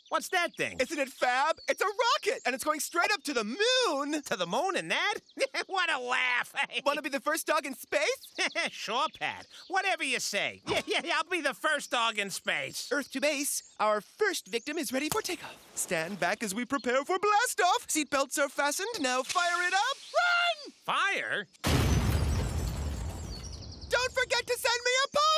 What's that thing? Isn't it fab? It's a rocket, and it's going straight up to the moon. To the moon and that? What a laugh. Want to be the first dog in space? Sure, Pat. Whatever you say. Yeah, I'll be the first dog in space. Earth to base. Our first victim is ready for takeoff. Stand back as we prepare for blast-off. Seatbelts are fastened. Now fire it up. Run! Fire? Don't forget to send me a